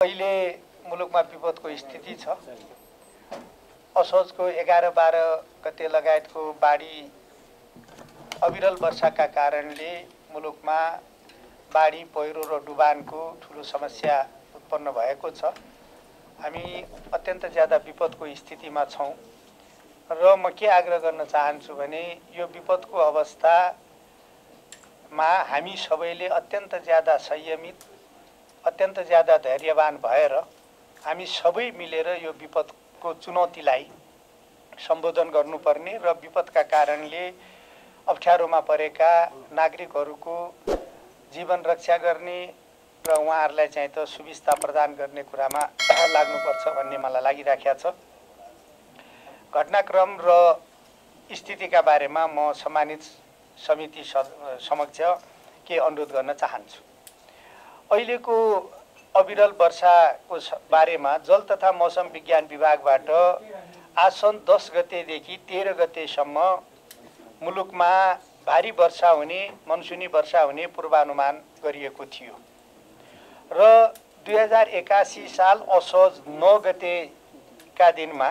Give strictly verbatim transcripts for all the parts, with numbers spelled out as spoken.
अहिले मुलुकमा विपदको स्थिति छ। असोजको एघार बाह्र गते लगायतको बाढी अविरल वर्षाका कारणले मुलुकमा बाढी पहिरो र डुबानको ठुलो समस्या उत्पन्न भएको छ। हामी अत्यन्त ज्यादा विपदको स्थितिमा छौँ र म के आग्रह गर्न चाहन्छु भने यो विपदको अवस्थामा हामी सबैले अत्यन्त ज्यादा संयमित, अत्यन्त ज्यादा धैर्यवान भएर हामी सबै मिलेर यो विपदको चुनौतीलाई सम्बोधन गर्नुपर्ने र विपदका कारणले अप्ठ्यारोमा परेका नागरिकहरूको जीवन रक्षा गर्ने र उहाँहरूलाई चाहिँ त सुविस्ता प्रदान गर्ने कुरामा लाग्नुपर्छ भन्ने मलाई लागिराखेको छ। घटनाक्रम र स्थितिका बारेमा म सम्मानित समिति समक्ष के अनुरोध गर्न चाहन्छु। अहिलेको अविरल वर्षाको बारेमा जल तथा मौसम विज्ञान विभागबाट आसन दस गतेदेखि तेह्र गतेसम्म मुलुकमा भारी वर्षा हुने, मनसुनी वर्षा हुने पूर्वानुमान गरिएको थियो र दुई हजार एकासी साल असोज नौ गतेका दिनमा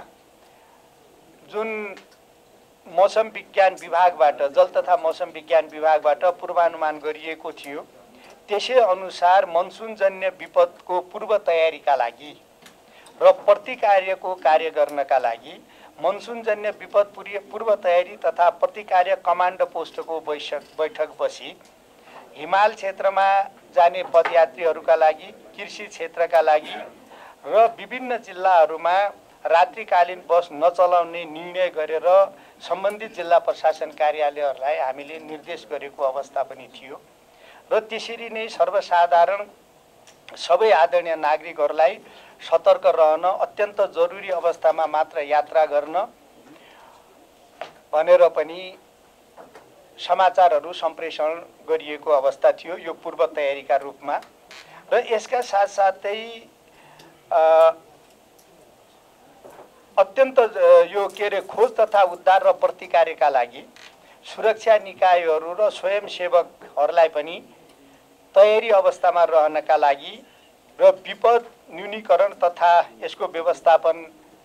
जुन मौसम विज्ञान विभागबाट जल तथा मौसम विज्ञान विभागबाट पूर्वानुमान गरिएको थियो त्यसै अनुसार मनसुनजन्य विपदको पूर्व तयारीका लागि र प्रतिकार्यको कार्य गर्नका लागि मनसुनजन्य विपद पूर्व तयारी तथा प्रतिकार्य कमान्ड पोस्टको बैठक बैठक बसी हिमाल क्षेत्रमा जाने पदयात्रीहरूका लागि, कृषि क्षेत्रका लागि र विभिन्न जिल्लाहरूमा रात्रिकालीन बस नचलाउने निर्णय गरेर सम्बन्धित जिल्ला प्रशासन कार्यालयहरूलाई हामीले निर्देश गरेको अवस्था पनि थियो र त्यसरी नै सर्वसाधारण सबै आदरणीय नागरिकहरूलाई सतर्क रहन, अत्यन्त जरुरी अवस्थामा मात्र यात्रा गर्न भनेर पनि समाचारहरू सम्प्रेषण गरिएको अवस्था थियो यो पूर्व तयारीका रूपमा। र यसका साथसाथै अत्यन्त यो के अरे खोज तथा उद्धार र प्रतिकार्यका लागि सुरक्षा निकायहरू र स्वयंसेवकहरूलाई पनि तयारी अवस्थामा रहनका लागि र विपद न्यूनीकरण तथा यसको व्यवस्थापन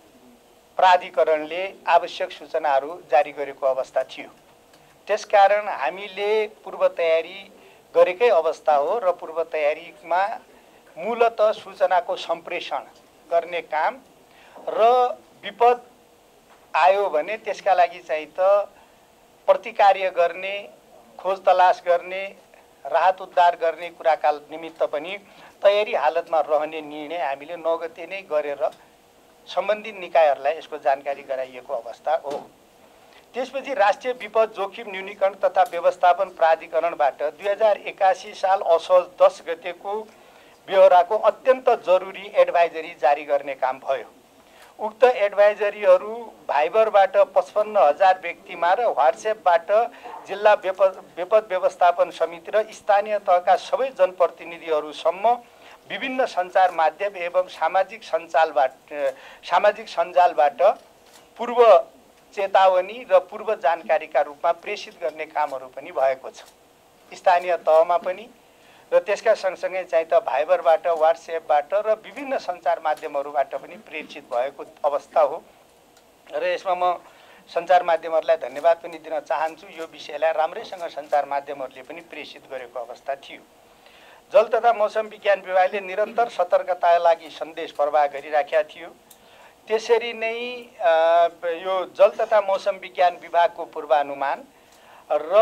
प्राधिकरणले आवश्यक सूचनाहरू जारी गरेको अवस्था थियो। त्यसकारण हामीले पूर्व तयारी गरेकै अवस्था हो र पूर्व तयारीमा मूलतः सूचनाको सम्प्रेषण गर्ने काम र विपद आयो भने त्यसका लागि चाहिँ त प्रतिकार्य गर्ने, खोज तलास गर्ने, राहत उद्धार गर्ने कुराका निमित्त पनि तयारी हालतमा रहने निर्णय हामीले नौ गते नै गरेर सम्बन्धित निकायहरूलाई यसको जानकारी गराइएको अवस्था हो। त्यसपछि राष्ट्रिय विपद जोखिम न्यूनीकरण तथा व्यवस्थापन प्राधिकरणबाट दुई हजार एकासी साल असोज दस गतेको ब्यौराको अत्यन्त जरुरी एडभाइजरी जारी गर्ने काम भयो। उक्त एडभाइजरीहरू भाइबरबाट पचपन्न हजार व्यक्तिमा र व्हाट्सएपबाट जिल्ला विपद व्यवस्थापन समिति र स्थानीय तहका सबै जनप्रतिनिधिहरूसम्म विभिन्न सञ्चार माध्यम एवं सामाजिक सञ्जालबाट सामाजिक सञ्जालबाट पूर्व चेतावनी र पूर्व जानकारीका रूपमा प्रेषित गर्ने कामहरू पनि भएको छ। स्थानीय तहमा पनि र त्यसका सँगसँगै चाहिँ त भाइबरबाट, व्हाट्सएपबाट र विभिन्न सञ्चार माध्यमहरूबाट पनि प्रेषित भएको अवस्था हो र यसमा म सञ्चार माध्यमहरूलाई धन्यवाद पनि दिन चाहन्छु। यो विषयलाई राम्रैसँग सञ्चार माध्यमहरूले पनि प्रेषित गरेको अवस्था थियो। जल तथा मौसम विज्ञान विभागले निरन्तर सतर्कताका लागि सन्देश प्रवाह गरिराखेका थियो। त्यसरी नै यो जल तथा मौसम विज्ञान विभागको पूर्वानुमान र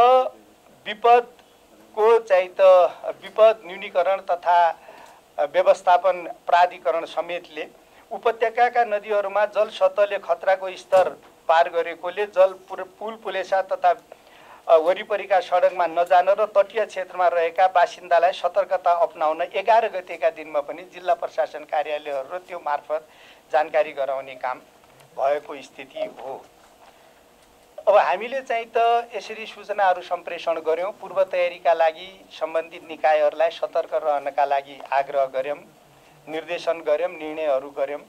विपदको चाहिँ त विपद न्यूनीकरण तथा व्यवस्थापन प्राधिकरण समेतले उपत्यकाका नदीहरूमा जल सतहले खतराको स्तर पार गरेकोले जल पुल पुलेसा तथा वरिपरिका सडकमा नजान र तटीय क्षेत्रमा रहेका बासिन्दालाई सतर्कता अपनाउन एघार गतेका दिनमा पनि जिल्ला प्रशासन कार्यालयहरू र त्यो मार्फत जानकारी गराउने काम भएको स्थिति हो। अब हामीले चाहिँ त यसरी सूचनाहरू सम्प्रेषण गऱ्यौँ, पूर्व तयारीका लागि सम्बन्धित निकायहरूलाई सतर्क रहनका लागि आग्रह गऱ्यौँ, निर्देशन गऱ्यौँ, निर्णयहरू गऱ्यौँ।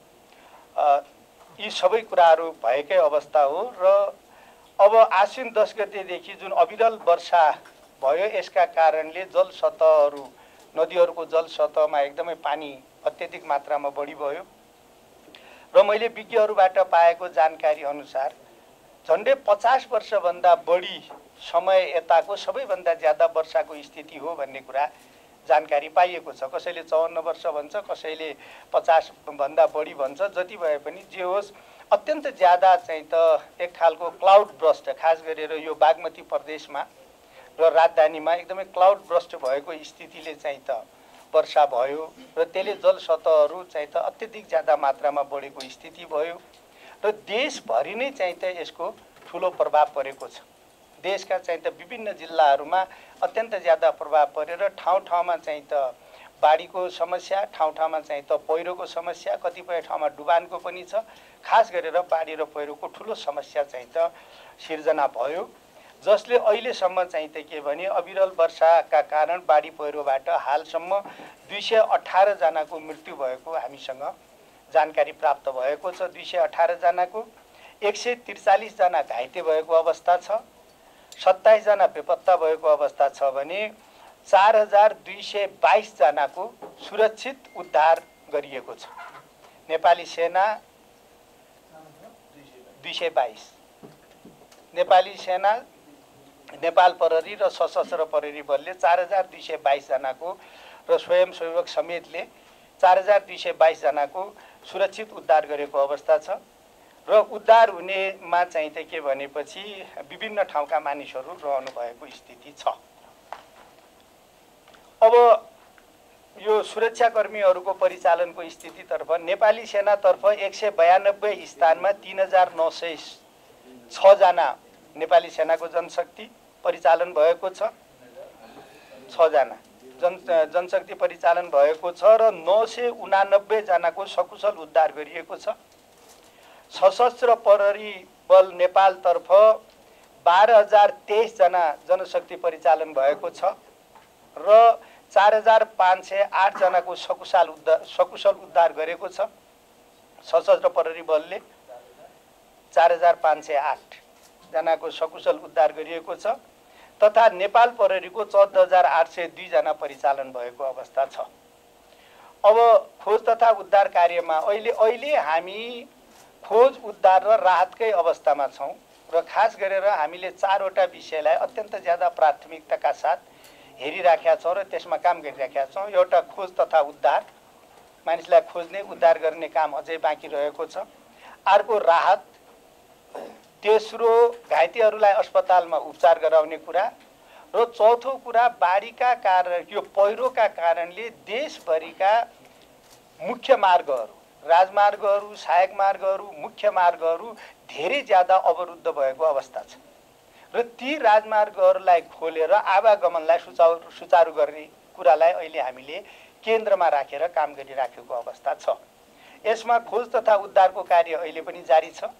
यी सबै कुराहरू भएकै अवस्था हो र अब आश्विन दस गतेदेखि जुन अविरल वर्षा भयो यसका कारणले जल सतहहरू नदीहरूको जल सतहमा एकदमै पानी अत्यधिक मात्रामा बढी भयो र मैले विज्ञहरूबाट पाएको जानकारी अनुसार झन्डै पचास वर्षभन्दा बढी समय यताको सबैभन्दा ज्यादा वर्षाको स्थिति हो भन्ने कुरा जानकारी पाइएको छ। कसैले चौवन्न वर्ष भन्छ, कसैले पचास भन्दा बढी भन्छ। जति भए पनि जे होस् अत्यन्त ज्यादा चाहिँ त एक खालको क्लाउड ब्रस्ट, खास गरेर यो बागमती प्रदेशमा र राजधानीमा एकदमै क्लाउड ब्रस्ट भएको स्थितिले चाहिँ त वर्षा भयो र त्यसले जल सतहहरू चाहिँ त अत्यधिक ज्यादा मात्रामा बढेको स्थिति भयो र देशभरि नै चाहिँ त यसको ठुलो प्रभाव परेको छ। देशका चाहिँ त विभिन्न जिल्लाहरूमा अत्यन्त ज्यादा प्रभाव परेर ठाउँ ठाउँमा चाहिँ त बाढीको समस्या, ठाउँ ठाउँमा चाहिँ त पहिरोको समस्या, कतिपय ठाउँमा डुबानको पनि छ। खास गरेर बाढी र पहिरोको ठुलो समस्या चाहिँ त सिर्जना भयो, जसले अहिलेसम्म चाहिँ त के भने अविरल वर्षाका कारण बाढी पहिरोबाट हालसम्म दुई सय अठार जनाको मृत्यु भएको हामीसँग जानकारी प्राप्त भएको छ। दुई सय अठार जनाको एक सय त्रिचालिस जना घाइते भएको अवस्था छ, सत्ताइस जना बेपत्ता भएको अवस्था छ भने चार हजार दुई सय बाइस जनाको सुरक्षित उद्धार गरिएको छ। नेपाली सेना दुई सय बाइस, नेपाली सेना, नेपाल प्रहरी र सशस्त्र प्रहरी बलले चार हजार दुई सय बाइस जनाको र स्वयंसेवक समेतले चार हजार दुई सय बाइस जनाको सुरक्षित उद्धार गरेको अवस्था छ र उद्धार हुनेमा चाहिँ त के भनेपछि विभिन्न ठाउँका मानिसहरू रहनु भएको स्थिति छ। अब यो सुरक्षाकर्मीहरूको परिचालनको स्थितितर्फ नेपाली सेनातर्फ एक सय बयानब्बे स्थानमा तीन हजार नौ सय छजना नेपाली सेनाको जनशक्ति परिचालन भएको छ। छजना जन जनशक्ति परिचालन भएको छ र नौ सय उनानब्बे जनाको सकुशल उद्धार गरिएको छ। सशस्त्र प्रहरी बल नेपालतर्फ बाह्र हजार तेइस जना जनशक्ति परिचालन भएको छ र चार हजार पाँच सय आठ जनाको सकुशल उद्धार सकुशल उद्धार गरेको छ। सशस्त्र प्रहरी बलले चार हजार पाँच सय आठ जनाको सकुशल उद्धार गरिएको छ तथा नेपाल प्रहरीको चौध हजार आठ सय दुई जना परिचालन भएको अवस्था छ। अब खोज तथा उद्धार कार्यमा अहिले अहिले हामी खोज उद्धार र राहतकै अवस्थामा छौँ र खास गरेर हामीले चारवटा विषयलाई अत्यन्त ज्यादा प्राथमिकताका साथ हेरिराखेका छौँ र त्यसमा काम गरिराखेका छौँ। एउटा खोज तथा उद्धार, मानिसलाई खोज्ने उद्धार गर्ने काम अझै बाँकी रहेको छ। अर्को राहत, तेस्रो घाइतेहरूलाई अस्पतालमा उपचार गराउने कुरा र चौथो कुरा बाढीका कारण, यो पहिरोका कारणले देशभरिका मुख्य मार्गहरू, राजमार्गहरू, सहायक मार्गहरू, मुख्य मार्गहरू धेरै ज्यादा अवरुद्ध भएको अवस्था छ र ती राजमार्गहरूलाई खोलेर आवागमनलाई सुचारू सुचारू गर्ने कुरालाई अहिले हामीले केन्द्रमा राखेर काम गरिराखेको अवस्था छ। यसमा खोज तथा उद्धारको कार्य अहिले पनि जारी छ।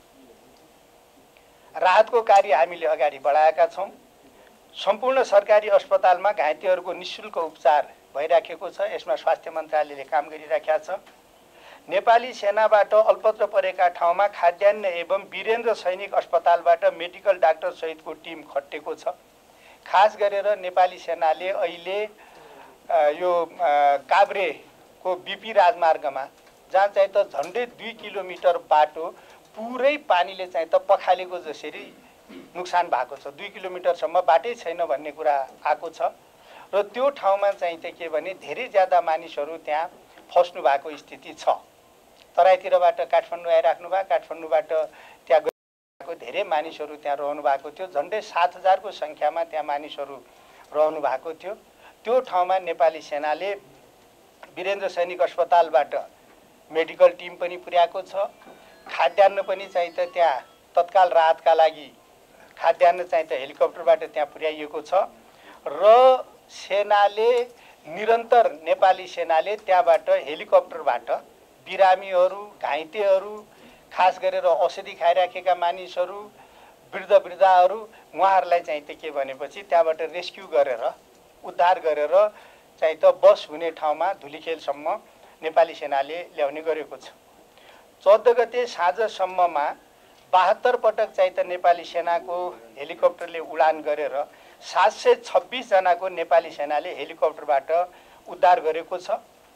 राहतको कार्य हामीले अगाडि बढाएका छौँ। सम्पूर्ण सरकारी अस्पतालमा घाइतेहरूको निःशुल्क उपचार भइराखेको छ। यसमा स्वास्थ्य मन्त्रालयले काम गरिराखेका छ। नेपाली सेनाबाट अल्पत्र परेका ठाउँमा खाद्यान्न एवं वीरेन्द्र सैनिक अस्पतालबाट मेडिकल डाक्टर सहितको टिम खटेको छ। खास गरेर नेपाली सेनाले अहिले यो काभ्रेको बिपी राजमार्गमा, जहाँ चाहिँ त झन्डै दुई किलोमिटर बाटो पुरै पानीले चाहिँ त पखालेको जसरी नुक्सान भएको छ, दुई किलोमिटरसम्म बाटै छैन भन्ने कुरा आएको छ र त्यो ठाउँमा चाहिँ त के भने धेरै ज्यादा मानिसहरू त्यहाँ फस्नु भएको स्थिति छ। तराईतिरबाट काठमाडौँ आइराख्नु भयो, काठमाडौँबाट त्यहाँ गएको धेरै मानिसहरू त्यहाँ रहनु भएको थियो। झन्डै सात हजारको सङ्ख्यामा त्यहाँ मानिसहरू रहनु भएको थियो। त्यो ठाउँमा नेपाली सेनाले वीरेन्द्र सैनिक अस्पतालबाट मेडिकल टिम पनि पुर्याएको छ। खाद्यान्न पनि चाहिँ त त्यहाँ तत्काल राहतका लागि खाद्यान्न चाहिँ त हेलिकप्टरबाट त्यहाँ पुर्याइएको छ र सेनाले निरन्तर नेपाली सेनाले त्यहाँबाट हेलिकप्टरबाट बिरामीहरू, घाइतेहरू, खास गरेर औषधि खाइराखेका मानिसहरू, वृद्ध वृद्धाहरू, उहाँहरूलाई चाहिँ त के भनेपछि त्यहाँबाट रेस्क्यु गरेर उद्धार गरेर चाहिँ त बस हुने ठाउँमा धुलीखेलसम्म नेपाली सेनाले ल्याउने गरेको छ। चौध गते साँझसम्ममा बहत्तर पटक चाहिँ त नेपाली सेनाको हेलिकप्टरले उडान गरेर सात सय छब्बिस जनाको नेपाली सेनाले हेलिकप्टरबाट उद्धार गरेको छ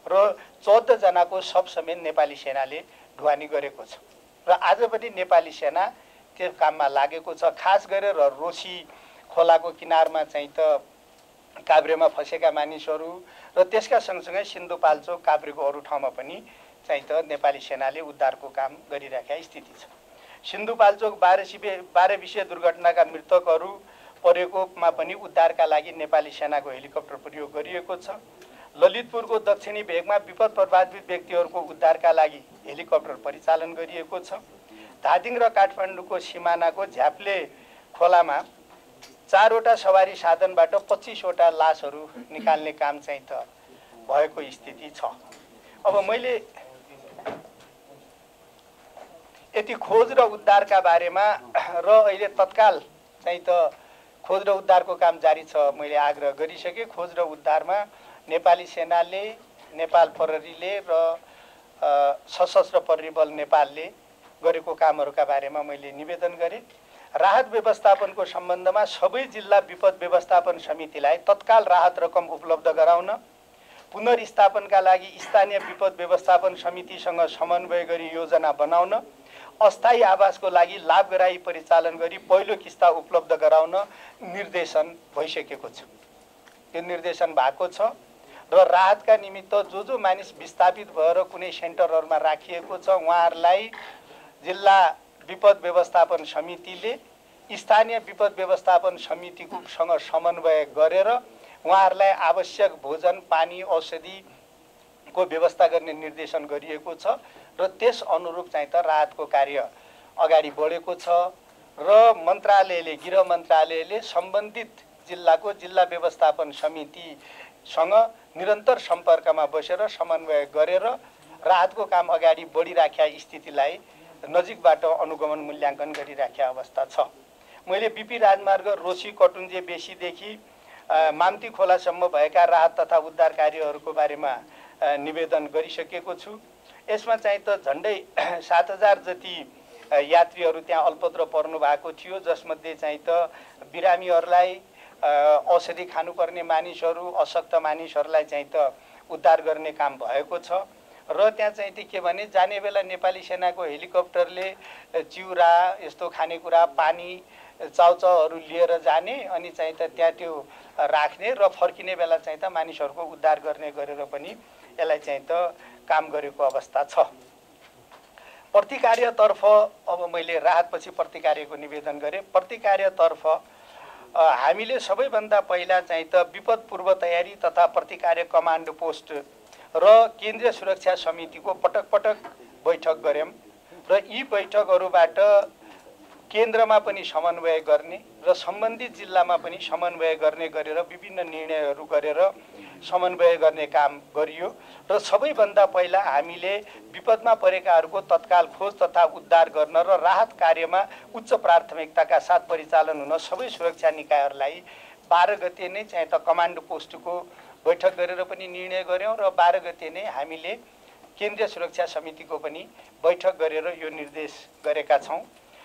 र चौध जनाको शव समेत नेपाली सेनाले ढुवानी गरेको छ र आज पनि नेपाली सेना त्यो काममा लागेको छ। खास गरेर रोसी खोलाको किनारमा चाहिँ त काभ्रेमा फसेका मानिसहरू र त्यसका सँगसँगै सिन्धुपाल्चोक काभ्रेको अरू ठाउँमा पनि चाहिँ त नेपाली सेनाले उद्धारको काम गरिरहेका स्थिति छ। सिन्धुपाल्चोक बाह्र सिबे बाह्र विषय दुर्घटनाका मृतकहरू परेकोमा पनि उद्धारका लागि नेपाली सेनाको हेलिकप्टर प्रयोग गरिएको छ। ललितपुरको दक्षिणी भेगमा विपद प्रभावित व्यक्तिहरूको उद्धारका लागि हेलिकप्टर परिचालन गरिएको छ। धादिङ र काठमाडौँको सिमानाको झ्याप्ले खोलामा चारवटा सवारी साधनबाट पच्चिसवटा लासहरू निकाल्ने काम चाहिँ त भएको स्थिति छ। अब मैले यति खोज र उद्धारका बारेमा र अहिले तत्काल चाहिँ त खोज र उद्धारको काम जारी छ मैले आग्रह गरिसकेँ। खोज र उद्धारमा नेपाली सेनाले, नेपाल प्रहरीले र सशस्त्र प्रहरी बल नेपालले गरेको कामहरूका बारेमा मैले निवेदन गरेँ। राहत व्यवस्थापनको सम्बन्धमा सबै जिल्ला विपद व्यवस्थापन समितिलाई तत्काल राहत रकम उपलब्ध गराउन, पुनर्स्थापनका लागि स्थानीय विपद व्यवस्थापन समितिसँग समन्वय गरी योजना बनाउन, अस्थायी आवासको लागि लाभग्राही परिचालन गरी पहिलो किस्ता उपलब्ध गराउन निर्देशन भइसकेको छ। यो निर्देशन भएको छ र राहतका निमित्त जो जो मानिस विस्थापित भएर कुनै सेन्टरहरूमा राखिएको छ उहाँहरूलाई जिल्ला विपद व्यवस्थापन समितिले स्थानीय विपद व्यवस्थापन समितिसँग समन्वय गरेर उहाँहरूलाई आवश्यक भोजन, पानी, औषधिको व्यवस्था गर्ने निर्देशन गरिएको छ र त्यस अनुरूप चाहिँ त राहतको कार्य अगाडि बढेको छ र मन्त्रालयले, गृह मन्त्रालयले सम्बन्धित जिल्लाको जिल्ला व्यवस्थापन समितिसँग निरन्तर सम्पर्कमा बसेर समन्वय गरेर राहतको काम अगाडि बढिराखेका स्थितिलाई नजिकबाट अनुगमन मूल्याङ्कन गरिराखेका अवस्था छ। मैले बिपी राजमार्ग रोसी कटुन्जे बेसीदेखि माम्ती खोलासम्म भएका राहत तथा उद्धार कार्यहरूको बारेमा निवेदन गरिसकेको छु। यसमा चाहिँ त झन्डै सात हजार जति यात्रीहरू त्यहाँ अल्पत्र पर्नु भएको थियो, जसमध्ये चाहिँ त बिरामीहरूलाई, औषधि खानुपर्ने मानिसहरू, अशक्त मानिसहरूलाई चाहिँ त उद्धार गर्ने काम भएको छ र त्यहाँ चाहिँ त के भने जाने बेला नेपाली सेनाको हेलिकप्टरले चिउरा, यस्तो खानेकुरा, पानी, चाउचाउहरू लिएर जाने अनि चाहिँ त त्यहाँ त्यो राख्ने र फर्किने बेला चाहिँ त मानिसहरूको उद्धार गर्ने गरेर पनि यसलाई चाहिँ त काम गरेको अवस्था छ। प्रतिकार्यतर्फ अब मैले राहतपछि प्रतिकार्यको निवेदन गरेँ। प्रतिकार्यतर्फ हामीले सबैभन्दा पहिला चाहिँ त विपद पूर्व तयारी तथा प्रतिकार्य कमान्ड पोस्ट र केन्द्रीय सुरक्षा समितिको पटक पटक बैठक गऱ्यौँ र यी बैठकहरूबाट केन्द्रमा पनि समन्वय गर्ने र सम्बन्धित जिल्लामा पनि समन्वय गर्ने गरेर विभिन्न निर्णयहरू गरेर समन्वय गर्ने काम गरियो र सबैभन्दा पहिला हामीले विपदमा परेकाहरूको तत्काल खोज तथा उद्धार गर्न र राहत कार्यमा उच्च प्राथमिकताका साथ परिचालन हुन सबै सुरक्षा निकायहरूलाई बाह्र गते नै चाहिँ त कमान्ड पोस्टको बैठक गरेर पनि निर्णय गऱ्यौँ र बाह्र गते नै हामीले केन्द्रीय सुरक्षा समितिको पनि बैठक गरेर यो निर्देश गरेका छौँ।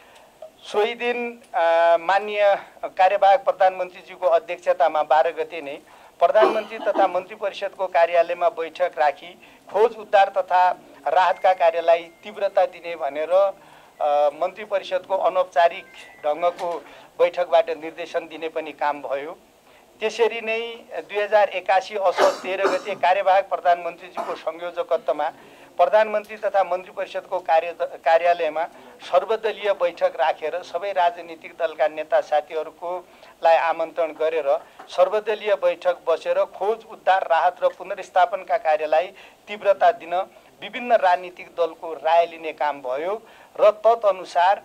सोही दिन माननीय कार्यवाहक प्रधानमन्त्रीजीको अध्यक्षतामा बाह्र गते नै प्रधानमन्त्री तथा मन्त्री परिषदको कार्यालयमा बैठक राखी खोज उद्धार तथा राहतका कार्यलाई तीव्रता दिने भनेर मन्त्री परिषदको अनौपचारिक ढङ्गको बैठकबाट निर्देशन दिने पनि काम भयो। त्यसरी नै दुई हजार एकासी असोज तेह्र गते कार्यवाहक प्रधानमन्त्रीजीको संयोजकत्वमा प्रधानमन्त्री तथा मन्त्री परिषदको कार्य कार्यालयमा सर्वदलीय बैठक राखेर सबै राजनीतिक दलका नेता साथीहरूको लाई आमन्त्रण गरेर सर्वदलीय बैठक बसेर खोज उद्धार राहत र पुनर्स्थापनका कार्यलाई तीव्रता दिन विभिन्न राजनीतिक दलको राय लिने काम भयो र तदनुसार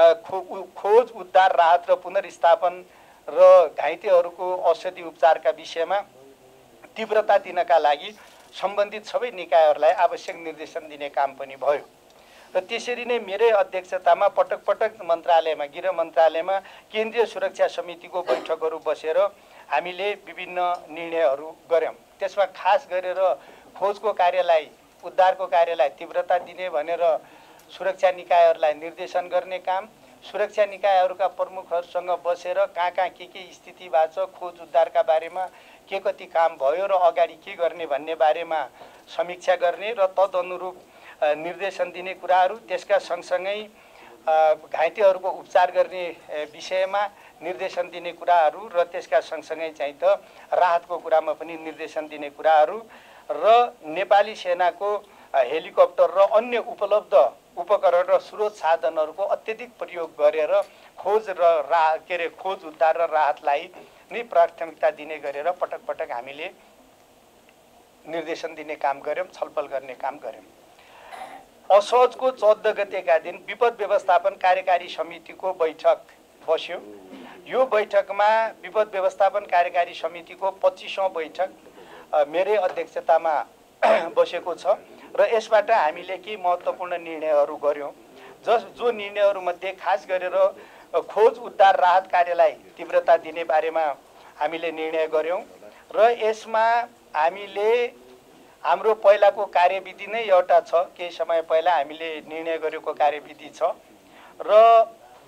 खोज उद्धार राहत र पुनर्स्थापन र घाइतेहरूको औषधि उपचारका विषयमा तीव्रता दिनका लागि सम्बन्धित सबै निकायहरूलाई आवश्यक निर्देशन दिने काम पनि भयो र त्यसरी नै मेरै अध्यक्षतामा पटक पटक मन्त्रालयमा, गृह मन्त्रालयमा केन्द्रीय सुरक्षा समितिको बैठकहरू बसेर हामीले विभिन्न निर्णयहरू गऱ्यौँ। त्यसमा खास गरेर खोजको कार्यलाई, उद्धारको कार्यलाई तीव्रता दिने भनेर सुरक्षा निकायहरूलाई निर्देशन गर्ने काम, सुरक्षा निकायहरूका प्रमुखहरूसँग बसेर कहाँ कहाँ के के स्थिति भएको छ, खोज उद्धारका बारेमा के कति काम भयो र अगाडि के गर्ने भन्ने बारेमा समीक्षा गर्ने र तदनुरूप निर्देशन दिने कुराहरू, त्यसका सँगसँगै घाइतेहरूको उपचार गर्ने विषयमा निर्देशन दिने कुराहरू र त्यसका सँगसँगै चाहिँ त राहतको कुरामा पनि निर्देशन दिने कुराहरू र नेपाली सेनाको हेलिकप्टर र अन्य उपलब्ध उपकरण र स्रोत साधनहरूको अत्यधिक प्रयोग गरेर खोज र रा के अरे खोज उद्धार र राहतलाई नै प्राथमिकता दिने गरेर पटक पटक हामीले निर्देशन दिने काम गऱ्यौँ, छलफल गर्ने काम गऱ्यौँ। असोजको चौध गतेका दिन विपद व्यवस्थापन कार्यकारी समितिको बैठक बस्यो। यो बैठकमा विपद व्यवस्थापन कार्यकारी समितिको पच्चिसौँ बैठक मेरै अध्यक्षतामा बसेको छ र यसबाट हामीले केही महत्त्वपूर्ण निर्णयहरू गऱ्यौँ। जस जो निर्णयहरूमध्ये खास गरेर खोज उद्धार राहत कार्यलाई तीव्रता दिने बारेमा हामीले निर्णय गऱ्यौँ र यसमा हामीले हाम्रो पहिलाको कार्यविधि नै एउटा छ, केही समय पहिला हामीले निर्णय गरेको कार्यविधि छ र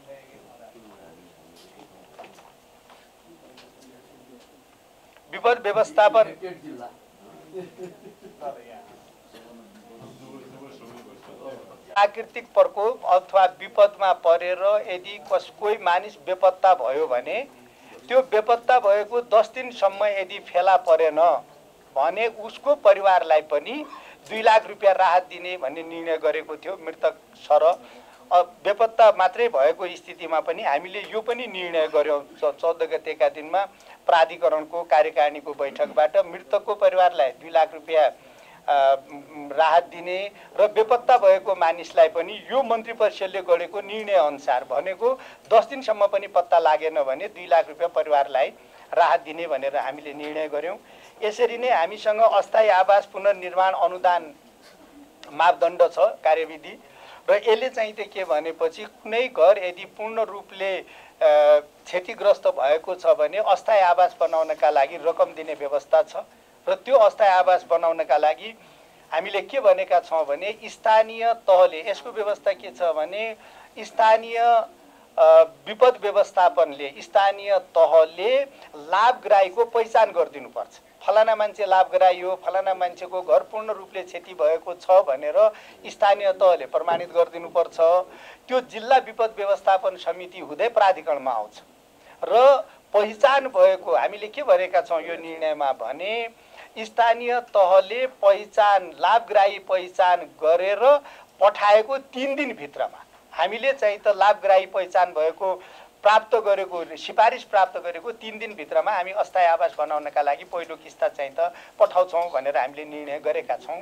विपद व्यवस्थापन प्राकृतिक प्रकोप अथवा विपदमा परेर यदि कस कोही मानिस बेपत्ता भयो भने त्यो बेपत्ता भएको दस दिनसम्म यदि फेला परेन भने उसको परिवारलाई पनि दुई लाख रुपियाँ राहत दिने भन्ने निर्णय गरेको थियो मृतक सर। बेपत्ता मात्रै भएको स्थितिमा पनि हामीले यो पनि निर्णय गऱ्यौँ चौध गतेका दिनमा प्राधिकरणको कार्यकारिणीको बैठकबाट मृतकको परिवारलाई दुई लाख रुपियाँ राहत दिने र बेपत्ता भएको मानिसलाई पनि यो मन्त्री परिषदले गरेको निर्णय अनुसार भनेको दस दिनसम्म पनि पत्ता लागेन भने दुई लाख रुपियाँ परिवारलाई राहत दिने भनेर हामीले निर्णय गऱ्यौँ। यसरी नै हामीसँग अस्थायी आवास पुनर्निर्माण अनुदान मापदण्ड छ कार्यविधि र यसले चाहिँ त के भनेपछि कुनै घर यदि पूर्ण रूपले क्षतिग्रस्त भएको छ भने अस्थायी आवास बनाउनका लागि रकम दिने व्यवस्था छ र त्यो अस्थायी आवास बनाउनका लागि हामीले के भनेका छौँ भने स्थानीय तहले यसको व्यवस्था के छ भने स्थानीय विपद व्यवस्थापनले स्थानीय तहले लाभग्राहीको पहिचान गरिदिनुपर्छ। फलाना मान्छे लाभग्राही हो, फलाना मान्छेको घर पूर्ण रूपले क्षति भएको छ भनेर स्थानीय तहले प्रमाणित गरिदिनुपर्छ। त्यो जिल्ला विपद व्यवस्थापन समिति हुँदै प्राधिकरणमा आउँछ र पहिचान भएको हामीले के भनेका छौँ यो निर्णयमा भने स्थानीय तहले पहिचान लाभग्राही पहिचान गरेर पठाएको तीन दिनभित्रमा हामीले चाहिँ त लाभग्राही पहिचान भएको प्राप्त गरेको सिफारिस प्राप्त गरेको तीन दिनभित्रमा हामी अस्थायी आवास बनाउनका लागि पहिलो किस्ता चाहिँ त पठाउँछौँ भनेर हामीले निर्णय गरेका छौँ।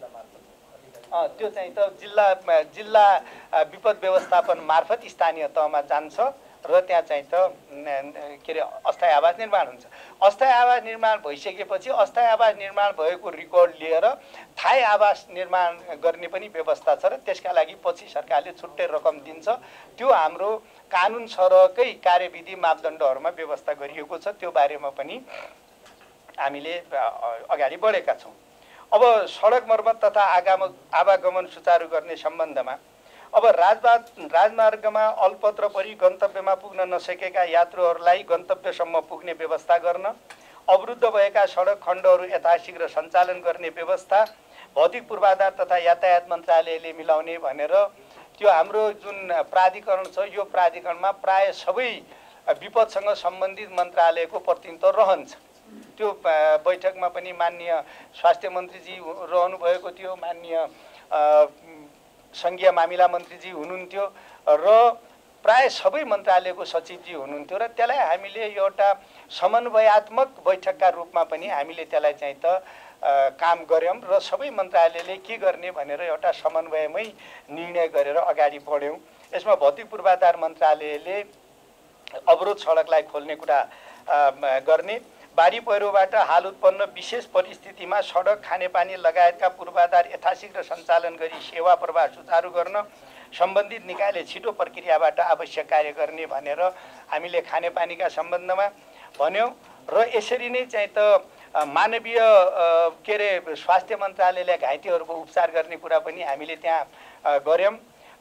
त्यो चाहिँ त जिल्ला जिल्ला विपद व्यवस्थापन मार्फत स्थानीय तहमा जान्छ र त्यहाँ चाहिँ त के अरे अस्थायी आवास निर्माण हुन्छ। अस्थायी आवास निर्माण भइसकेपछि अस्थायी आवास निर्माण भएको रिकर्ड लिएर थायी आवास निर्माण गर्ने पनि व्यवस्था छ र त्यसका लागि पछि सरकारले छुट्टै रकम दिन्छ। त्यो हाम्रो कानुन सरकै कार्यविधि मापदण्डहरूमा व्यवस्था गरिएको छ, त्यो बारेमा पनि हामीले अगाडि बढेका छौँ। अब सडक मर्मत तथा आगाम आवागमन सुचारू गर्ने सम्बन्धमा अब राजमार्ग राजमार्गमा अल्पत्र परि गन्तव्यमा पुग्न नसकेका यात्रुहरूलाई गन्तव्यसम्म पुग्ने व्यवस्था गर्न, अवरुद्ध भएका सडक खण्डहरू यथाशीघ्र सञ्चालन गर्ने व्यवस्था भौतिक पूर्वाधार तथा यातायात मन्त्रालयले मिलाउने भनेर त्यो हाम्रो जुन प्राधिकरण छ यो प्राधिकरणमा प्राय सबै विपदसँग सम्बन्धित मन्त्रालयको प्रतिनिधित्व रहन्छ। त्यो बैठकमा पनि माननीय स्वास्थ्य मन्त्रीजी रहनु भएको थियो, माननीय सङ्घीय मामिला मन्त्रीजी हुनुहुन्थ्यो र प्राय सबै मन्त्रालयको सचिवजी हुनुहुन्थ्यो र त्यसलाई हामीले एउटा समन्वयात्मक बैठकका रूपमा पनि हामीले त्यसलाई चाहिँ त काम गऱ्यौँ र सबै मन्त्रालयले के गर्ने भनेर एउटा समन्वयमै निर्णय गरेर अगाडि बढ्यौँ। यसमा भौतिक पूर्वाधार मन्त्रालयले अवरोध सडकलाई खोल्ने कुरा गर्ने, बाढी पहिरोबाट हाल उत्पन्न विशेष परिस्थितिमा सडक खानेपानी लगायतका पूर्वाधार यथाशीघ्र सञ्चालन गरी सेवा प्रवाह सुचारू गर्न सम्बन्धित निकायले छिटो प्रक्रियाबाट आवश्यक कार्य गर्ने भनेर हामीले खानेपानीका सम्बन्धमा भन्यौँ र यसरी नै चाहिँ त मानवीय के अरे स्वास्थ्य मन्त्रालयले घाइतेहरूको उपचार गर्ने कुरा पनि हामीले त्यहाँ गऱ्यौँ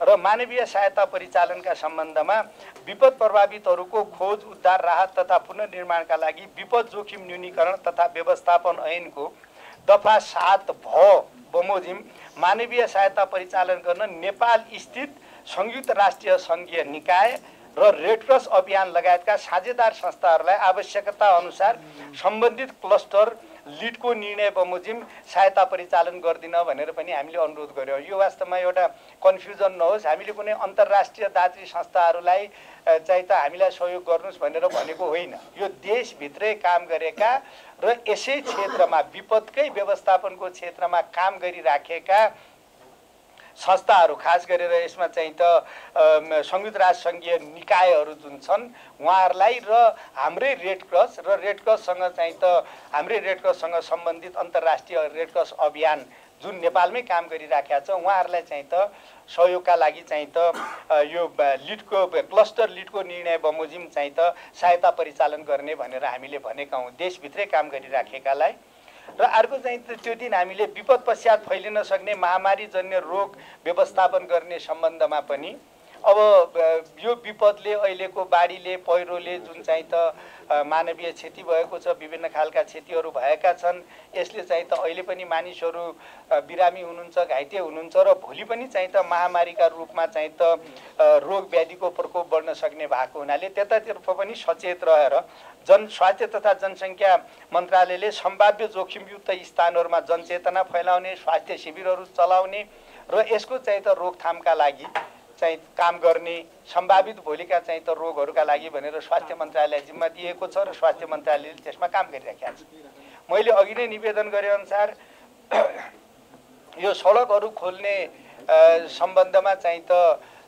र मानवीय सहायता परिचालनका सम्बन्धमा विपद प्रभावितहरूको खोज उद्धार राहत तथा पुनर्निर्माणका लागि विपद जोखिम न्यूनीकरण तथा व्यवस्थापन ऐनको दफा सात भ बमोजिम मानवीय सहायता परिचालन गर्न नेपाल स्थित संयुक्त राष्ट्रिय सङ्घीय निकाय र रेडक्रस अभियान लगायतका साझेदार संस्थाहरूलाई आवश्यकता अनुसार सम्बन्धित क्लस्टर लिडको निर्णय बमोजिम सहायता परिचालन गर्दिन भनेर पनि हामीले अनुरोध गर्यौँ। यो वास्तवमा एउटा कन्फ्युजन नहोस्, हामीले कुनै अन्तर्राष्ट्रिय दात्री संस्थाहरूलाई चाहिँ त हामीलाई सहयोग गर्नुहोस् भनेर भनेको होइन। यो देशभित्रै काम गरेका र यसै क्षेत्रमा विपदकै व्यवस्थापनको क्षेत्रमा काम गरिराखेका संस्थाहरू, खास गरेर यसमा चाहिँ त संयुक्त राष्ट्र सङ्घीय निकायहरू जुन छन् उहाँहरूलाई र हाम्रै रेड क्रस र रेड क्रससँग चाहिँ त हाम्रै रेड क्रससँग सम्बन्धित अन्तर्राष्ट्रिय रेड क्रस अभियान जुन नेपालमै काम गरिराखेका छ उहाँहरूलाई चाहिँ त सहयोगका लागि चाहिँ त यो लिडको क्लस्टर लिडको निर्णय बमोजिम चाहिँ त सहायता परिचालन गर्ने भनेर हामीले भनेका हौँ देशभित्रै काम गरिराखेकालाई। र अर्को चाहिँ त्यो दिन हामीले विपद पश्चात फैलिन सक्ने महामारीजन्य रोग व्यवस्थापन गर्ने सम्बन्धमा पनि अब यो विपदले अहिलेको बाढीले पहिरोले जुन चाहिँ त मानवीय क्षति भएको छ, विभिन्न खालका क्षतिहरू भएका छन्, यसले चाहिँ त अहिले पनि मानिसहरू बिरामी हुनुहुन्छ, घाइते हुनुहुन्छ र भोलि पनि चाहिँ त महामारीका रूपमा चाहिँ त रोग व्याधिको प्रकोप बढ्न सक्ने भएको हुनाले त्यतातर्फ पनि सचेत रहेर जन स्वास्थ्य तथा जनसङ्ख्या मन्त्रालयले सम्भाव्य जोखिमयुक्त स्थानहरूमा जनचेतना फैलाउने, स्वास्थ्य शिविरहरू चलाउने र यसको चाहिँ त रोकथामका लागि चाहिँ काम गर्ने, सम्भावित भोलिका चाहिँ त रोगहरूका लागि भनेर स्वास्थ्य मन्त्रालयलाई जिम्मा दिएको छ र स्वास्थ्य मन्त्रालयले त्यसमा काम गरिराखेको छ। मैले अघि नै निवेदन गरेअनुसार यो सडकहरू खोल्ने सम्बन्धमा चाहिँ त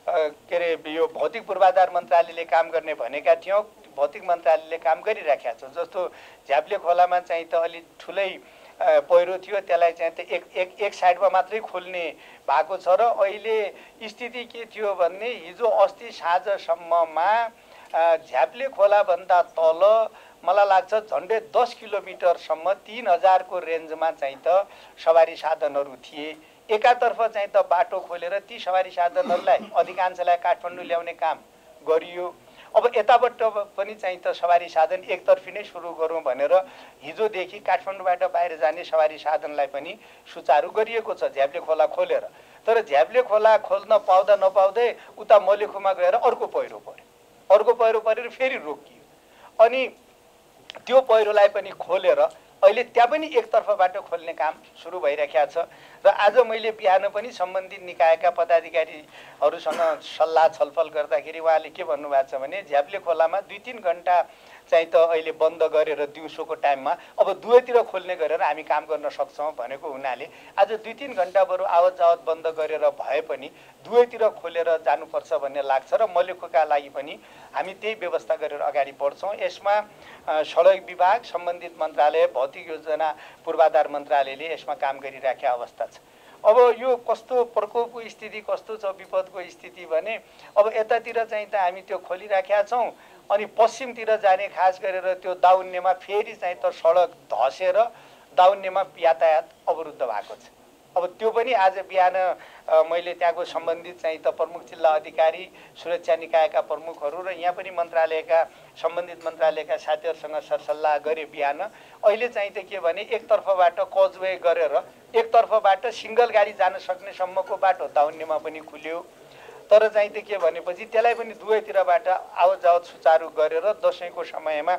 के अरे यो भौतिक पूर्वाधार मन्त्रालयले काम गर्ने भनेका थियौँ, भौतिक मन्त्रालयले काम गरिराखेको छ। जस्तो झ्याप्ले खोलामा चाहिँ त अलि ठुलै पहिरो थियो, त्यसलाई चाहिँ त एक एक एक साइडमा मात्रै खोल्ने भएको छ र अहिले स्थिति के थियो भने हिजो अस्ति साँझसम्ममा झ्याप्ले खोलाभन्दा तल मलाई लाग्छ झन्डै दस किलोमिटरसम्म तिन हजारको रेन्जमा चाहिँ त सवारी साधनहरू थिए। एकातर्फ चाहिँ त बाटो खोलेर ती सवारी साधनहरूलाई अधिकांशलाई काठमाडौँ ल्याउने काम गरियो। अब यताबाट पनि चाहिँ त सवारी साधन एकतर्फी नै सुरु गरौँ भनेर हिजोदेखि काठमाडौँबाट बाहिर जाने सवारी साधनलाई पनि सुचारू गरिएको छ झ्याप्ले खोला खोलेर। तर झ्याप्ले खोला खोल्न पाउँदा नपाउँदै उता मलेखुमा गएर अर्को पहिरो पर्यो, अर्को पहिरो परेर फेरि रोकियो। अनि त्यो पहिरोलाई पनि खोलेर अहिले त्यहाँ पनि एकतर्फ बाटो खोल्ने काम सुरु भइरहेको छ। र आज मैले बिहान पनि सम्बन्धित निकायका पदाधिकारीहरूसँग सल्लाह छलफल गर्दाखेरि उहाँले के भन्नुभएको छ भने झ्याप्ले खोलामा दुई तिन घन्टा चाहिँ त अहिले बन्द गरेर दिउँसोको टाइममा अब दुवैतिर खोल्ने गरेर हामी काम गर्न सक्छौँ भनेको हुनाले आज दुई तिन घन्टा बरु आवत जावत बन्द गरेर भए पनि दुवैतिर खोलेर जानुपर्छ भन्ने लाग्छ र मलेखुका लागि पनि हामी त्यही व्यवस्था गरेर अगाडि बढ्छौँ। यसमा सडक विभाग, सम्बन्धित मन्त्रालय, भौतिक योजना पूर्वाधार मन्त्रालयले यसमा काम गरिराखेको अवस्था छ। अब यो कस्तो प्रकोपको स्थिति कस्तो छ, विपदको स्थिति भने अब यतातिर चाहिँ त हामी त्यो खोलिराखेका छौँ, अनि पश्चिमतिर जाने खास गरेर त्यो दाउन्नेमा फेरि चाहिँ त सडक धसेर दाउन्नेमा यातायात अवरुद्ध भएको छ। अब त्यो पनि आज बिहान मैले त्यहाँको सम्बन्धित चाहिँ त प्रमुख जिल्ला अधिकारी, सुरक्षा निकायका प्रमुखहरू र यहाँ पनि मन्त्रालयका सम्बन्धित मन्त्रालयका साथीहरूसँग सरसल्लाह गरे बिहान। अहिले चाहिँ त के भने एकतर्फबाट कजवे गरेर एकतर्फबाट सिङ्गल गाडी जान सक्ने सम्मको बाटो दाउन्नेमा पनि खुल्यो। तर चाहिँ त के भनेपछि त्यसलाई पनि दुवैतिरबाट आवत जावत सुचारू गरेर दसैँको समयमा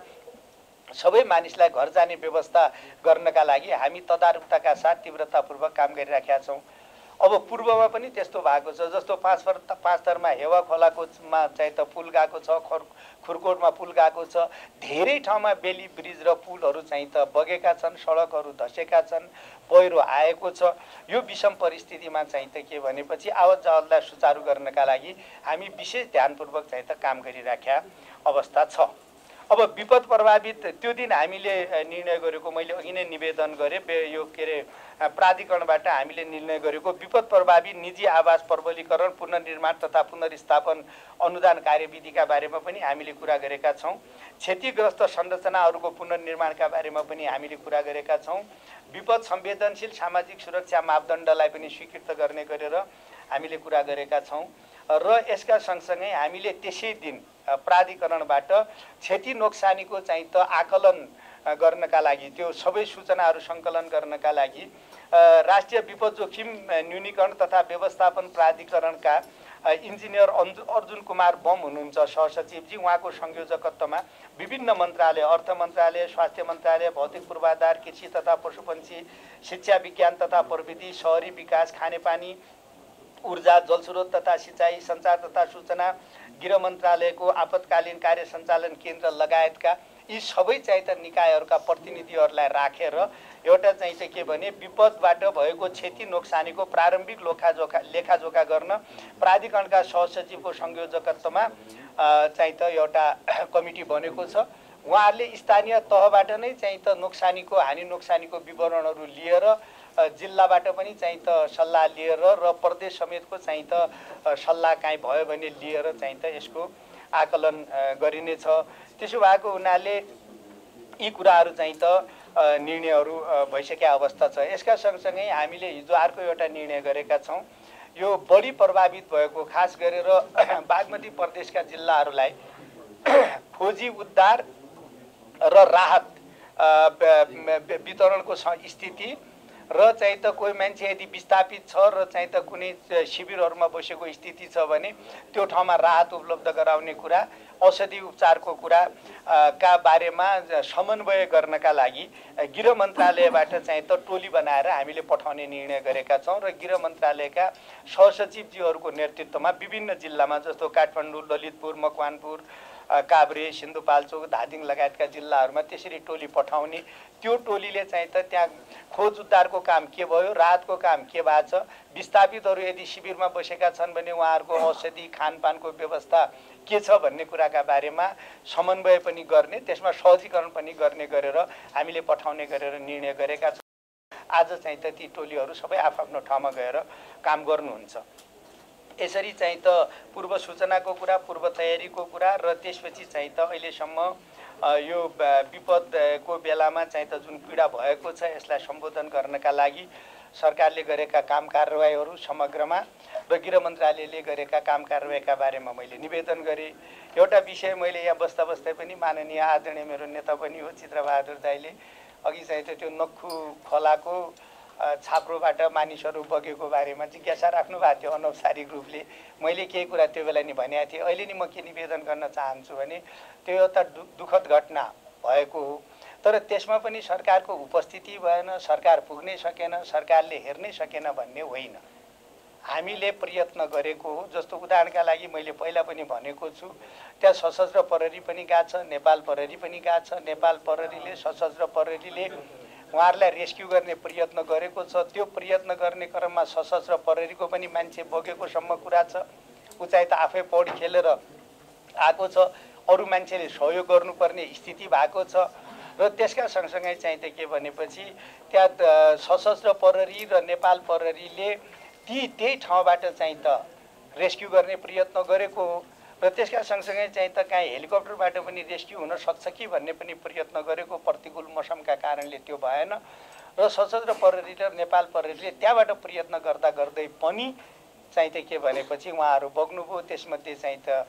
सबै मानिसलाई घर जाने व्यवस्था गर्नका लागि हामी तदारुकताका साथ तीव्रतापूर्वक काम गरिराखेका छौँ। अब पूर्वमा पनि त्यस्तो भएको छ, जस्तो पाँच फर पाँच थरमा हेवा खोलाकोमा चाहिँ त पुल गएको छ, खर खुरकोटमा पुल गएको छ, धेरै ठाउँमा बेली ब्रिज र पुलहरू चाहिँ त बगेका छन्, सडकहरू धसेका छन्, पहिरो आएको छ। यो विषम परिस्थितिमा चाहिँ त के भनेपछि आवत जावतलाई सुचारू गर्नका लागि हामी विशेष ध्यानपूर्वक चाहिँ त काम गरिराखेका अवस्था छ। अब विपद प्रभावित त्यो दिन हामीले निर्णय गरेको मैले अघि नै निवेदन गरेँ, यो के अरे प्राधिकरणबाट हामीले निर्णय गरेको विपद प्रभावित निजी आवास प्रबलीकरण, पुनर्निर्माण तथा पुनर्स्थापन अनुदान कार्यविधिका बारेमा पनि हामीले कुरा गरेका छौँ। क्षतिग्रस्त संरचनाहरूको पुनर्निर्माणका बारेमा पनि हामीले कुरा गरेका छौँ। विपद संवेदनशील सामाजिक सुरक्षा मापदण्डलाई पनि स्वीकृत गर्ने गरेर हामीले कुरा गरेका छौँ। र यसका सँगसँगै हामीले त्यसै दिन प्राधिकरणबाट क्षति नोक्सानीको चाहिँ त आकलन गर्नका लागि त्यो सबै सूचनाहरू सङ्कलन गर्नका लागि राष्ट्रिय विपद जोखिम न्यूनीकरण तथा व्यवस्थापन प्राधिकरणका इन्जिनियर अर्जुन कुमार बम हुनुहुन्छ सहसचिवजी, उहाँको संयोजकत्वमा विभिन्न मन्त्रालय, अर्थ मन्त्रालय, स्वास्थ्य मन्त्रालय, भौतिक पूर्वाधार, कृषि तथा पशुपन्छी, शिक्षा विज्ञान तथा प्रविधि, शहरी विकास, खानेपानी, ऊर्जा, जलस्रोत तथा सिँचाइ, सञ्चार तथा सूचना, गृह मन्त्रालयको आपतकालीन कार्य सञ्चालन केन्द्र लगायतका यी सबै चाहिँ त निकायहरूका प्रतिनिधिहरूलाई राखेर एउटा चाहिँ त के भने विपदबाट भएको क्षति नोक्सानीको प्रारम्भिक लेखाजोखा लेखाजोखा गर्न प्राधिकरणका सहसचिवको संयोजकत्वमा चाहिँ त एउटा कमिटी बनेको छ। उहाँहरूले स्थानीय तहबाट नै चाहिँ त नोक्सानीको हानि नोक्सानीको विवरणहरू लिएर जिल्लाबाट पनि चाहिँ त सल्लाह लिएर र प्रदेश समेतको चाहिँ त सल्लाह काहीँ भयो भने लिएर चाहिँ त यसको आकलन गरिनेछ। त्यसो भएको हुनाले यी कुराहरू चाहिँ त निर्णयहरू भइसकेका अवस्था छ। यसका सँगसँगै हामीले हिजो अर्को एउटा निर्णय गरेका छौँ। यो बढी प्रभावित भएको खास गरेर बागमती प्रदेशका जिल्लाहरूलाई खोजी उद्धार र राहत वितरणको स्थिति र चाहिँ त कोही मान्छे यदि विस्थापित छ र चाहिँ त कुनै शिविरहरूमा बसेको स्थिति छ भने त्यो ठाउँमा राहत उपलब्ध गराउने कुरा, औषधि उपचारको कुरा का बारेमा समन्वय गर्नका लागि गृह मन्त्रालयबाट चाहिँ त टोली बनाएर हामीले पठाउने निर्णय गरेका छौँ र गृह मन्त्रालयका सहसचिवजीहरूको नेतृत्वमा विभिन्न जिल्लामा जस्तो काठमाडौँ, ललितपुर, मकवानपुर, काभ्रे, सिन्धुपाल्चोक, धादिङ लगायतका जिल्लाहरूमा त्यसरी टोली पठाउने। त्यो टोलीले चाहिँ त त्यहाँ खोज उद्धारको काम के भयो, राहतको काम के भएको छ, विस्थापितहरू यदि शिविरमा बसेका छन् भने उहाँहरूको औषधि खानपानको व्यवस्था के छ भन्ने कुराका बारेमा समन्वय पनि गर्ने, त्यसमा सहजीकरण पनि गर्ने गरेर हामीले पठाउने गरेर निर्णय गरेका छौँ। आज चाहिँ त ती टोलीहरू सबै आफ्नो ठाउँमा गएर काम गर्नुहुन्छ। यसरी चाहिँ त पूर्व सूचनाको कुरा, पूर्व तयारीको कुरा र त्यसपछि चाहिँ त अहिलेसम्म यो विपदको बेलामा चाहिँ त जुन पीडा भएको छ यसलाई सम्बोधन गर्नका लागि सरकारले गरेका काम कारबाहीहरू समग्रमा र गृह मन्त्रालयले गरेका काम कारबाहीका बारेमा मैले निवेदन गरेँ। एउटा विषय मैले यहाँ बस्दा बस्दै पनि माननीय आदरणीय मेरो नेता पनि हो चित्रबहादुर दाइले अघि चाहिँ त त्यो नक्खु खोलाको छाप्रोबाट मानिसहरू बगेको बारेमा जिज्ञासा राख्नु भएको थियो अनौपचारिक रूपले। मैले केही कुरा त्यो बेला नि भनेको थिएँ। अहिले नि म के निवेदन गर्न चाहन्छु भने त्यो एउटा दुःखद घटना भएको हो, तर त्यसमा पनि सरकारको उपस्थिति भएन, सरकार पुग्नै सकेन, सरकारले हेर्नै सकेन भन्ने होइन। हामीले प्रयत्न गरेको हो। जस्तो उदाहरणका लागि मैले पहिला पनि भनेको छु, त्यहाँ सशस्त्र प्रहरी पनि गएको छ, नेपाल प्रहरी पनि गएको छ। नेपाल प्रहरीले, सशस्त्र प्रहरीले उहाँहरूलाई रेस्क्यु गर्ने प्रयत्न गरेको छ। त्यो प्रयत्न गर्ने क्रममा सशस्त्र प्रहरीको पनि मान्छे बगेकोसम्म कुरा छ। ऊ चाहिँ त आफै पौडी खेलेर आएको छ, अरू मान्छेले सहयोग गर्नुपर्ने स्थिति भएको छ। र त्यसका सँगसँगै चाहिँ त के भनेपछि त्यहाँ सशस्त्र प्रहरी र नेपाल प्रहरीले ती त्यही ठाउँबाट चाहिँ त रेस्क्यु गर्ने प्रयत्न गरेको हो र त्यसका सँगसँगै चाहिँ त कहीँ हेलिकप्टरबाट पनि रेस्क्यु हुन सक्छ कि भन्ने पनि प्रयत्न गरेको, प्रतिकूल मौसमका कारणले त्यो भएन। र सशस्त्र प्रहरी र नेपाल प्रहरीले त्यहाँबाट प्रयत्न गर्दा गर्दै पनि चाहिँ त के भनेपछि उहाँहरू बग्नुभयो। त्यसमध्ये चाहिँ त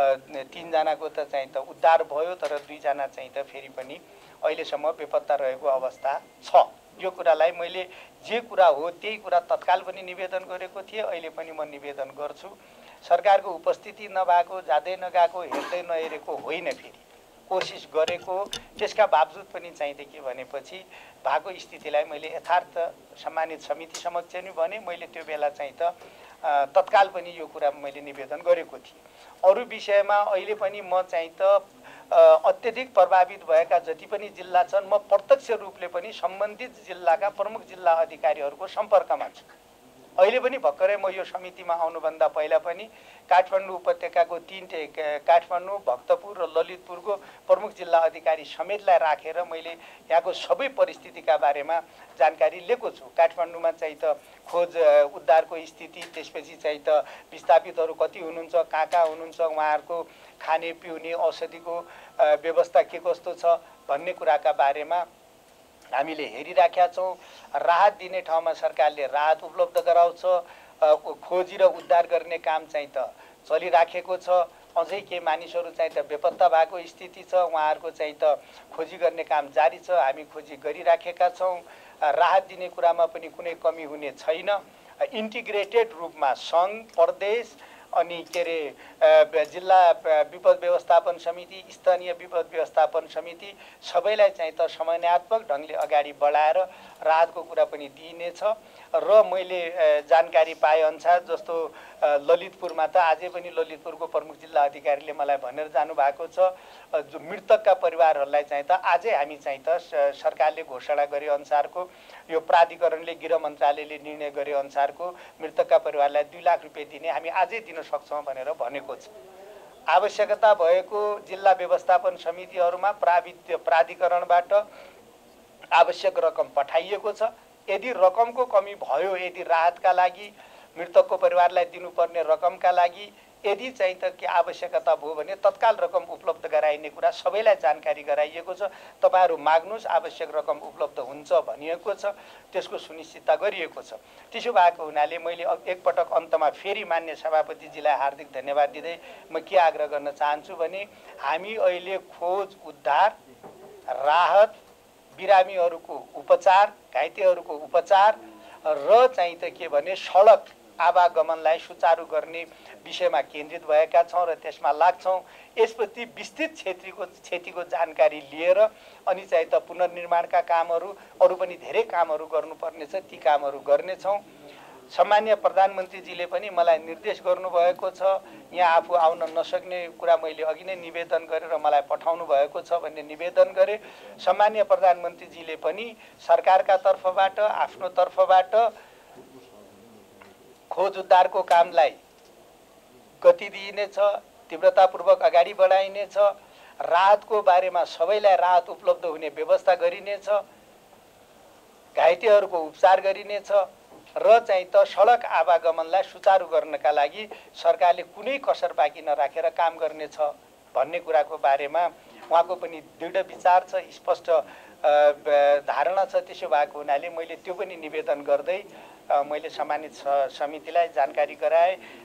तीनजनाको त चाहिँ त उद्धार भयो, तर दुईजना चाहिँ त फेरि पनि अहिलेसम्म बेपत्ता रहेको अवस्था छ। यो कुरालाई मैले जे कुरा हो त्यही कुरा तत्काल पनि निवेदन गरेको थिएँ, अहिले पनि म निवेदन गर्छु। सरकारको उपस्थिति नभएको, जाँदै नगएको, हेर्दै नहेरेको होइन, फेरि कोसिस गरेको। त्यसका बावजुद पनि चाहिँ त के भनेपछि भएको स्थितिलाई मैले यथार्थ सम्मानित समिति समक्ष नि भने मैले त्यो बेला चाहिँ त तत्काल पनि यो कुरा मैले निवेदन गरेको थिएँ। अरू विषयमा अहिले पनि म चाहिँ त अत्यधिक प्रभावित भएका जति पनि जिल्ला छन् म प्रत्यक्ष रूपले पनि सम्बन्धित जिल्लाका प्रमुख जिल्ला अधिकारीहरूको सम्पर्कमा छु। अहिले पनि भर्खरै म यो समितिमा आउनुभन्दा पहिला पनि काठमाडौँ उपत्यकाको तीन काठमाडौँ, भक्तपुर र ललितपुरको प्रमुख जिल्ला अधिकारी समेतलाई राखेर मैले यहाँको सबै परिस्थितिका बारेमा जानकारी लिएको छु। काठमाडौँमा चाहिँ त खोज उद्धारको स्थिति, त्यसपछि चाहिँ त विस्थापितहरू कति हुनुहुन्छ, कहाँ कहाँ हुनुहुन्छ, उहाँहरूको खाने पिउने औषधिको व्यवस्था के कस्तो छ भन्ने कुराका बारेमा हामीले हेरिराखेका छौँ। राहत दिने ठाउँमा सरकारले राहत उपलब्ध गराउँछ, खोजी र उद्धार गर्ने काम चाहिँ त चलिराखेको छ। अझै केही मानिसहरू चाहिँ त बेपत्ता भएको स्थिति छ, उहाँहरूको चाहिँ त खोजी गर्ने काम जारी छ, हामी खोजी गरिराखेका छौँ। राहत दिने कुरामा पनि कुनै कमी हुने छैन। इन्टिग्रेटेड रूपमा सङ्घ, प्रदेश अनि के अरे जिल्ला विपद व्यवस्थापन समिति, स्थानीय विपद व्यवस्थापन समिति सबैलाई चाहिँ त समन्वयात्मक ढङ्गले अगाडि बढाएर राहतको कुरा पनि दिइनेछ। र मैले जानकारी पाएअनुसार जस्तो ललितपुरमा त आजै पनि ललितपुरको प्रमुख जिल्ला अधिकारीले मलाई भनेर जानुभएको छ, जो मृतकका परिवारहरूलाई चाहिँ त आजै हामी चाहिँ त सरकारले घोषणा गरे अनुसारको यो प्राधिकरणले गृह मन्त्रालयले निर्णय गरे अनुसारको मृतकका परिवारलाई दुई लाख रुपियाँ दिने हामी आजै दिन सक्छौँ भनेर भनेको छ। आवश्यकता भएको जिल्ला व्यवस्थापन समितिहरूमा प्राविध प्राधिकरणबाट आवश्यक रकम पठाइएको छ। यदि रकमको कमी भयो, यदि राहतका लागि मृतकको परिवारलाई दिनुपर्ने रकमका लागि यदि चाहिँ त के आवश्यकता भयो भने तत्काल रकम उपलब्ध गराइने कुरा सबैलाई जानकारी गराइएको छ। तपाईहरू माग्नुहोस्, आवश्यक रकम उपलब्ध हुन्छ भनिएको छ, त्यसको सुनिश्चितता गरिएको छ। त्यसो भएको हुनाले मैले एकपटक अन्तमा फेरि मान्य सभापतिजीलाई हार्दिक धन्यवाद दिँदै म के आग्रह गर्न चाहन्छु भने हामी अहिले खोज, उद्धार, राहत, बिरामीहरूको उपचार, घाइतेहरूको उपचार र चाहिँ त के भने सडक आवागमनलाई सुचारू गर्ने विषयमा केन्द्रित भएका छौँ र त्यसमा लाग्छौँ। यसप्रति विस्तृत क्षेत्रको क्षतिको जानकारी लिएर अनि चाहिँ त पुनर्निर्माणका कामहरू, अरू पनि धेरै कामहरू गर्नुपर्नेछ, ती कामहरू गर्नेछौँ। सम्मान्य प्रधानमन्त्रीजीले पनि मलाई निर्देश गर्नुभएको छ, यहाँ आफू आउन नसक्ने कुरा मैले अघि नै निवेदन गरेर मलाई पठाउनु भएको छ भन्ने निवेदन गरेँ। सम्मान्य प्रधानमन्त्रीजीले पनि सरकारका तर्फबाट, आफ्नो तर्फबाट खोज उद्धारको कामलाई गति दिइनेछ, तीव्रतापूर्वक अगाडि बढाइनेछ, राहतको बारेमा सबैलाई राहत उपलब्ध हुने व्यवस्था गरिनेछ, घाइतेहरूको उपचार गरिनेछ र चाहिँ त सडक आवागमनलाई सुचारू गर्नका लागि सरकारले कुनै कसर बाँकी नराखेर काम गर्नेछ भन्ने कुराको बारेमा उहाँको पनि दृढ विचार छ, स्पष्ट धारणा छ। त्यसो भएको हुनाले मैले त्यो पनि निवेदन गर्दै मैले सम्मानित समितिलाई जानकारी गराएँ।